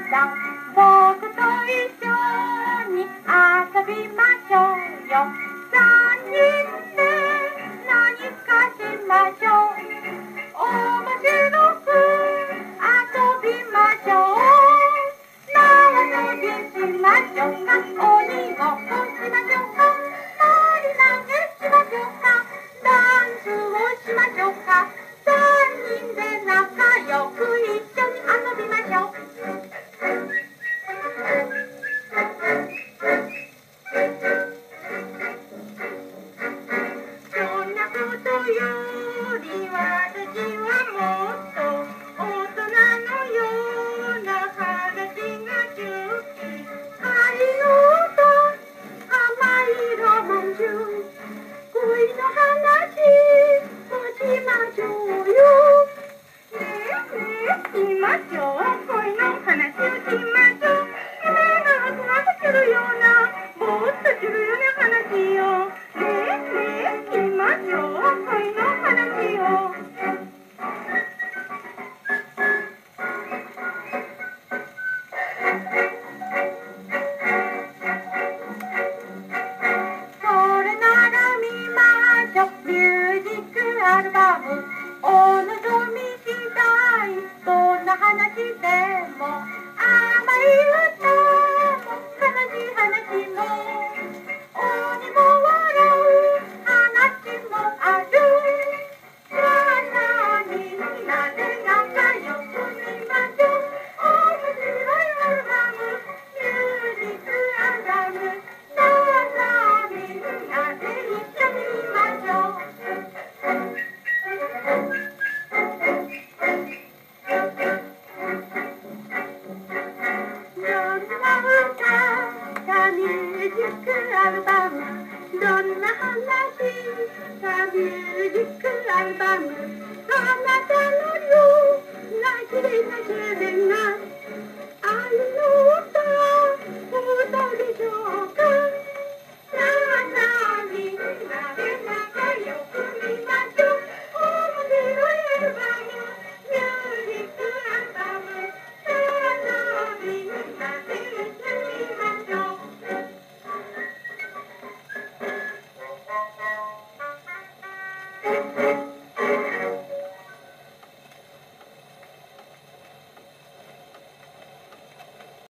さん、僕と一緒に遊びましょうよ。三人で何かしましょう。面白く遊びましょう。縄跳びしましょうか。鬼ごっこしましょうか。回り投げしましょうか。ダンスをしましょうか。三人で仲良く一緒に遊びましょう。そんなことより私はもっと大人のような話が好き。愛の歌、甘いロマンチュ恋の話をしましょうよ。ねえねえしましょう。恋の話をしましょう。夢がワクワクするようなぼーっとするような話を。ねえねえしましょう。恋の話を。それなら見ましょう。ミュージックアルバム。お望み次第どんな話でも。甘い歌も悲しい話も。鬼も笑う話もある。さあみんなで仲良くしましょう。面白いアルバム、ミュージックアルバム。さあみんなで一緒に見ましょう。どんな歌かミュージックアルバム。どんな話かミュージックアルバム。あなたのような綺麗な自然が